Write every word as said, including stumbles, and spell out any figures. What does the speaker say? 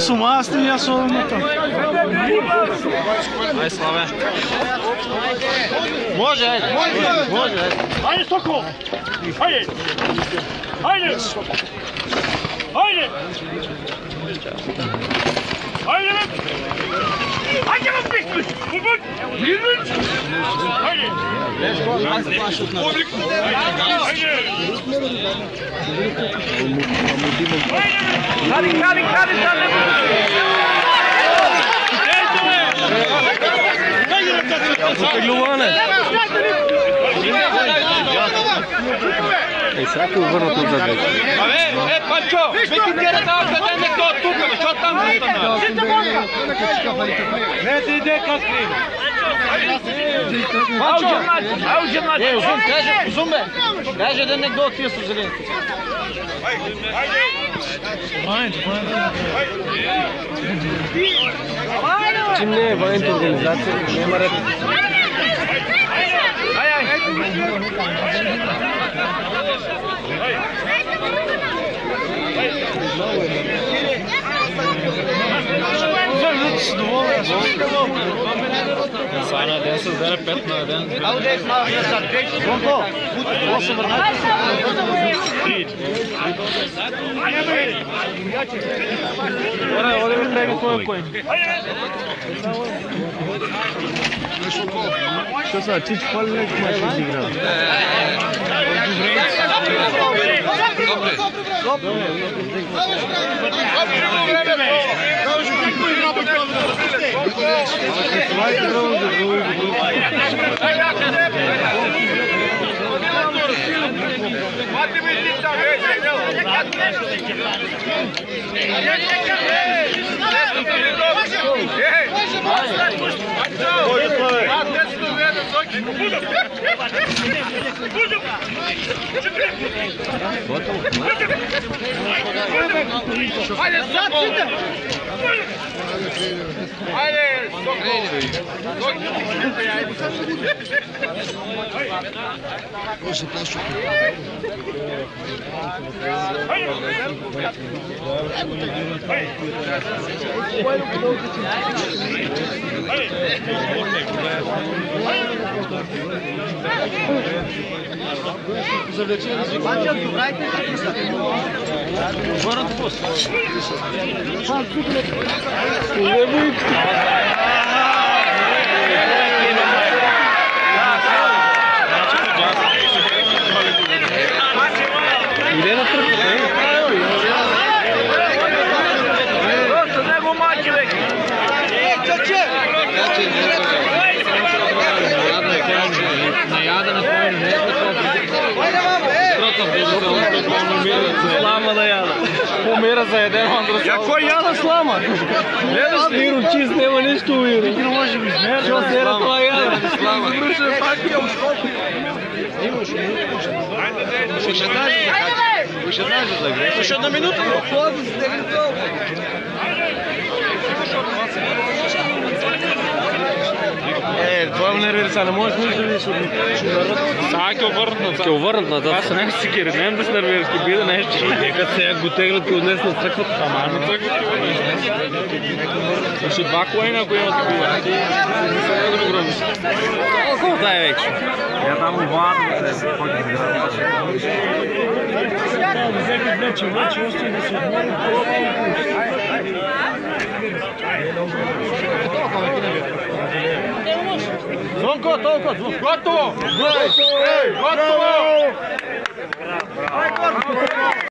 su masti i ja s ovom to. Ajde, Slave. Može, ajde. Može, ajde. Ajde, Stoko! Ajde! Ajde! Ajde! Ajde! Ajde, vam pištuš! Ubud! Ubud! Ajde! Ajde! Kari, kari, kari, kari! Потеглюване! Ей, сега ти върнат назад вече. Абе, е, Панчо! Бе ти тера да отдаде некто от тук, бе, що там застана? Не ти иде как ти! Панчо! Ау, жена! Е, Узум, каже, Узум, бе! Каже да некто от тия с зелените. Чим не е военната организация, няма ред. Ай, ай! Сайна ден се сдаде пет на ден. Ronko, loše vrnati. Ora, ovdje mi prebi tvoj konj. Što sad, Čić Polinek maš izigrao? Ajde, Stoko! Ajde, Stoko! Može plašu. Върнат пус. Иде на тръпата, е? Просто него мачи, бе! Наяда на кой не е слама да яда. Помира за еден Андросов. Ja ko jada slama? Гледаш ли, Иро, чист няма нищо, Иро. Игро може би смер. Що се ера това яда? Връща пак я ускопи. Ще даже, ще даже да гре. Ще една минута. Е, това ме нервира сега, не можеш нищо да видиш от народ. Сега ке обърнат назад. Ке обърнат назад. Аз не си кери, не да се нервираш, ке биде нещо. Като сега го теглят и отнес на църквата. Ама на църквата го отнес. Ще два коина, ако имат такива. Сега да го гробиш. Колко дай вече? Я там обладно да се ходи да играе. Вече, вече, още да се отмори. Звонко, толкова, звонко. Готово! Ей, готово